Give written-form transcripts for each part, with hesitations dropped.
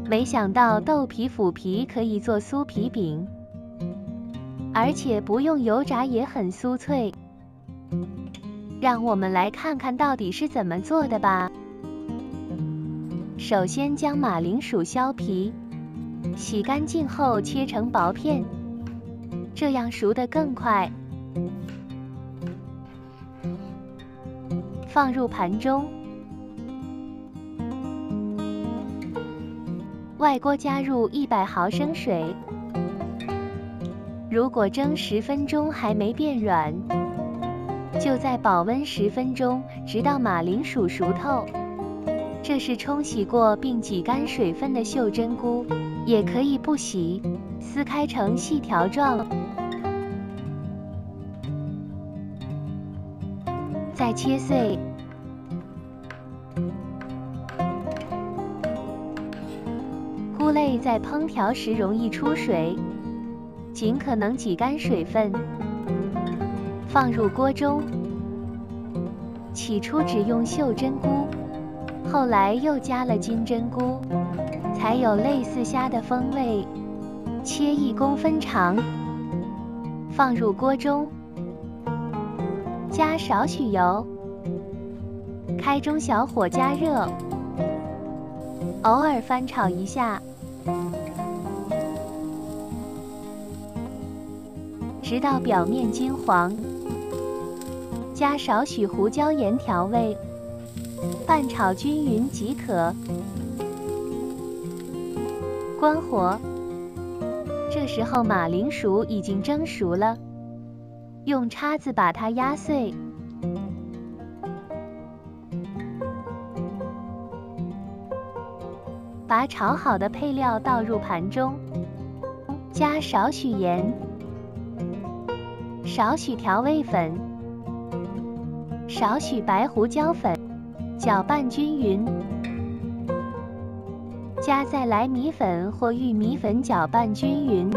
没想到豆皮腐皮可以做酥皮饼，而且不用油炸也很酥脆。让我们来看看到底是怎么做的吧。首先将马铃薯削皮，洗干净后切成薄片，这样熟得更快。放入盘中，外锅加入100毫升水，如果蒸10分钟还没变软，就再保温10分钟，直到马铃薯熟透。这是冲洗过并挤干水分的袖珍菇，也可以不洗，撕开成细条状，再切碎。菇类在烹调时容易出水，尽可能挤干水分，放入锅中。起初只用袖珍菇，后来又加了金针菇，才有类似虾的风味。切1公分长，放入锅中，加少许油，开中小火加热，偶尔翻炒一下，直到表面金黄，加少许胡椒盐调味，拌炒均匀即可。关火，这时候马铃薯已经蒸熟了，用叉子把它压碎。把炒好的配料倒入盘中，加少许盐，少许调味粉，少许白胡椒粉，搅拌均匀。加再来米粉或玉米粉搅拌均匀，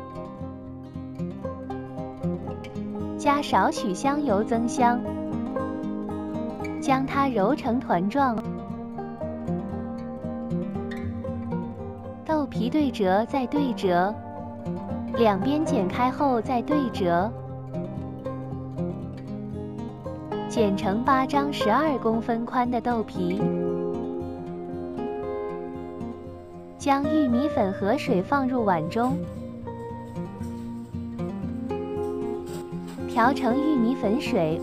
加少许香油增香，将它揉成团状。豆皮对折再对折，两边剪开后再对折，剪成8张12公分宽的豆皮。将玉米粉和水放入碗中，调成玉米粉水，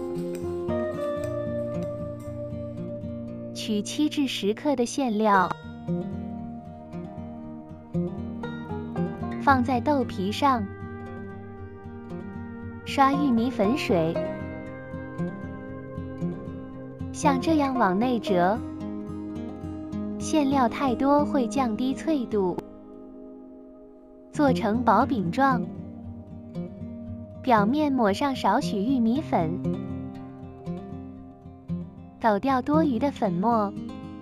取7至10克的馅料，放在豆皮上，刷玉米粉水，像这样往内折。馅料太多会降低脆度，做成薄饼状，表面抹上少许玉米粉，抖掉多余的粉末，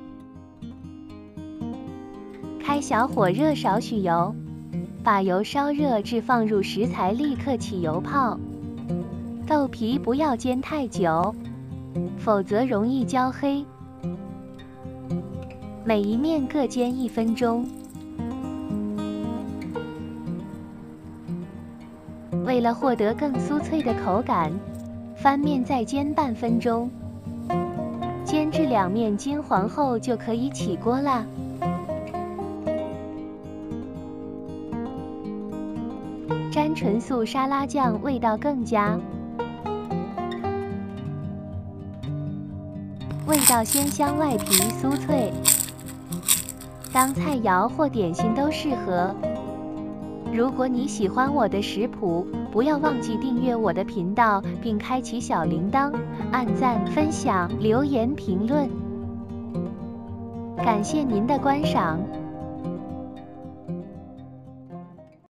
开小火热少许油，把油烧热至放入食材立刻起油泡。豆皮不要煎太久，否则容易焦黑。每一面各煎1分钟。为了获得更酥脆的口感，翻面再煎半分钟，煎至两面金黄后就可以起锅啦。沾纯素沙拉酱味道更佳，味道鲜香，外皮酥脆。当菜肴或点心都适合。如果你喜欢我的食谱，不要忘记订阅我的频道，并开启小铃铛，按赞、分享、留言、评论。感谢您的观赏。